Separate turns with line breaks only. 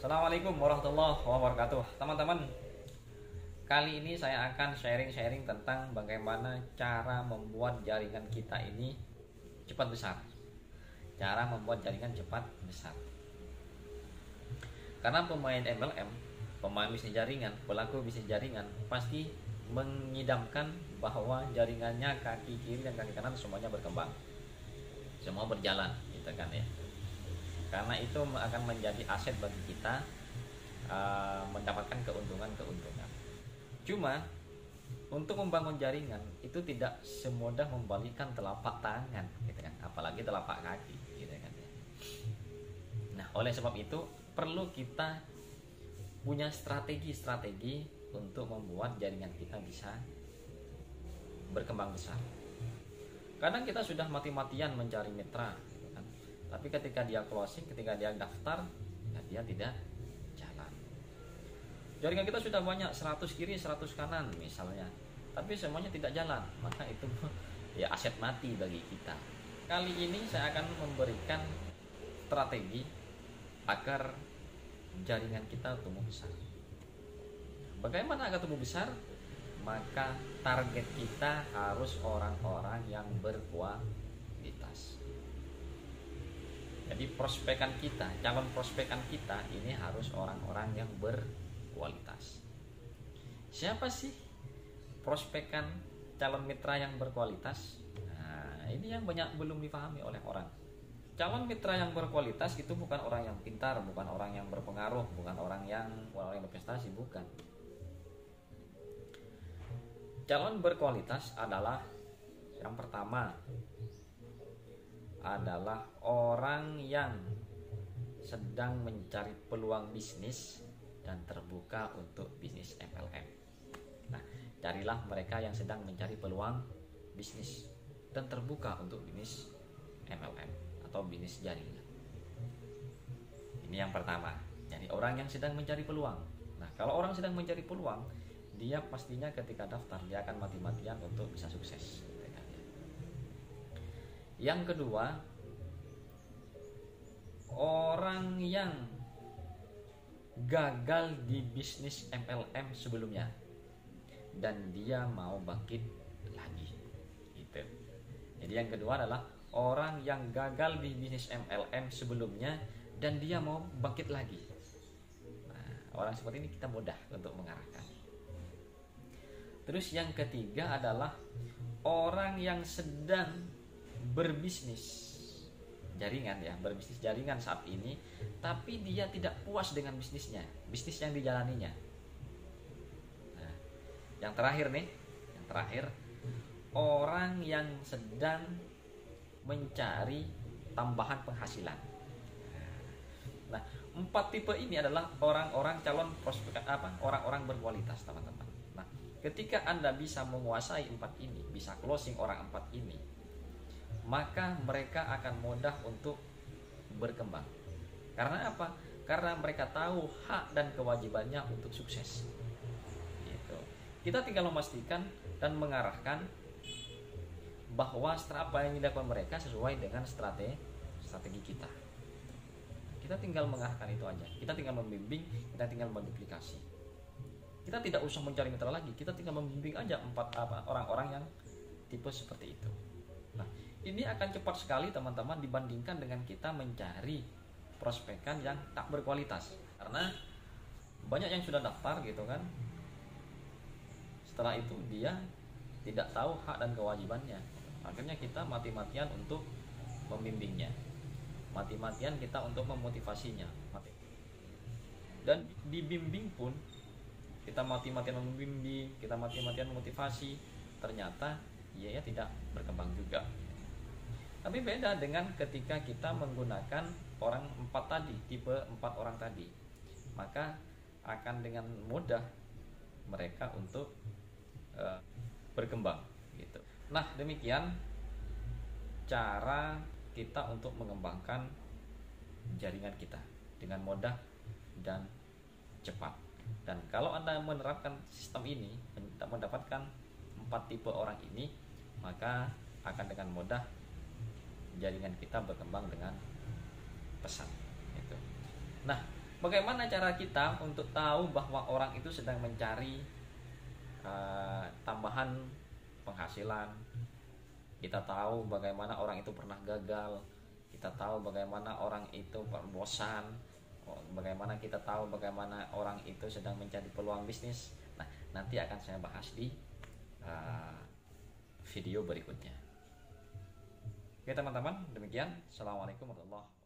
Assalamualaikum warahmatullahi wabarakatuh. Teman-teman, kali ini saya akan sharing-sharing tentang bagaimana cara membuat jaringan kita ini cepat besar. Cara membuat jaringan cepat besar. Karena pemain MLM, pemain bisnis jaringan, pelaku bisnis jaringan pasti mengidamkan bahwa jaringannya kaki kiri dan kaki kanan semuanya berkembang. Semua berjalan, gitu kan ya. Karena itu akan menjadi aset bagi kita mendapatkan keuntungan-keuntungan. Cuma untuk membangun jaringan itu tidak semudah membalikkan telapak tangan, gitu kan, apalagi telapak kaki, gitu kan. Nah, oleh sebab itu perlu kita punya strategi-strategi untuk membuat jaringan kita bisa berkembang besar. Kadang kita sudah mati-matian mencari mitra, gitu kan. Tapi ketika dia closing, ketika dia daftar, ya dia tidak jalan. Jaringan kita sudah banyak, 100 kiri 100 kanan misalnya, tapi semuanya tidak jalan, maka itu ya aset mati bagi kita. Kali ini saya akan memberikan strategi agar jaringan kita tumbuh besar. Bagaimana agar tumbuh besar? Maka target kita harus orang-orang yang berkualitas. Jadi prospekan kita, calon prospekan kita ini harus orang-orang yang berkualitas. Siapa sih prospekan calon mitra yang berkualitas? Nah, ini yang banyak belum dipahami oleh orang. Calon mitra yang berkualitas itu bukan orang yang pintar, bukan orang yang berpengaruh, bukan orang yang berprestasi, bukan. Calon berkualitas adalah yang pertama adalah orang yang sedang mencari peluang bisnis dan terbuka untuk bisnis MLM. Nah, carilah mereka yang sedang mencari peluang bisnis dan terbuka untuk bisnis MLM atau bisnis jaringan. Ini yang pertama. Jadi orang yang sedang mencari peluang. Nah, kalau orang sedang mencari peluang, dia pastinya ketika daftar dia akan mati-matian untuk bisa sukses. Yang kedua, orang yang gagal di bisnis MLM sebelumnya dan dia mau bangkit lagi, gitu. Jadi yang kedua adalah orang yang gagal di bisnis MLM sebelumnya dan dia mau bangkit lagi. Nah, orang seperti ini kita mudah untuk mengarahkan. Terus yang ketiga adalah orang yang sedang berbisnis jaringan, ya, berbisnis jaringan saat ini, tapi dia tidak puas dengan bisnisnya, bisnis yang dijalaninya. Nah, yang terakhir nih, orang yang sedang mencari tambahan penghasilan. Nah, 4 tipe ini adalah orang-orang calon prospek, orang-orang berkualitas, teman-teman. Nah, ketika Anda bisa menguasai 4 ini, bisa closing orang 4 ini, maka mereka akan mudah untuk berkembang. Karena apa? Karena mereka tahu hak dan kewajibannya untuk sukses. Gitu. Kita tinggal memastikan dan mengarahkan bahwa apa yang dilakukan mereka sesuai dengan strategi kita. Kita tinggal mengarahkan itu aja. Kita tinggal membimbing, kita tinggal menduplikasi. Kita tidak usah mencari mitra lagi. Kita tinggal membimbing aja orang-orang yang tipe seperti itu. Nah, ini akan cepat sekali teman-teman dibandingkan dengan kita mencari prospekan yang tak berkualitas. Karena banyak yang sudah daftar, gitu kan. Setelah itu dia tidak tahu hak dan kewajibannya. Akhirnya kita mati-matian untuk membimbingnya. Mati-matian kita untuk memotivasinya. Dan dibimbing pun kita mati-matian membimbing, kita mati-matian memotivasi, ternyata ya tidak berkembang juga. Tapi beda dengan ketika kita menggunakan orang 4 tadi, tipe 4 orang tadi, maka akan dengan mudah mereka untuk berkembang, gitu. Nah, demikian cara kita untuk mengembangkan jaringan kita dengan mudah dan cepat. Dan kalau Anda menerapkan sistem ini, mendapatkan 4 tipe orang ini, maka akan dengan mudah jaringan kita berkembang dengan pesat. Gitu. Nah, Bagaimana cara kita untuk tahu bahwa orang itu sedang mencari tambahan penghasilan? Kita tahu bagaimana orang itu pernah gagal. Kita tahu bagaimana orang itu bosan. Bagaimana kita tahu bagaimana orang itu sedang mencari peluang bisnis. Nah, nanti akan saya bahas di video berikutnya. Oke teman-teman, demikian. Assalamualaikum warahmatullahi wabarakatuh.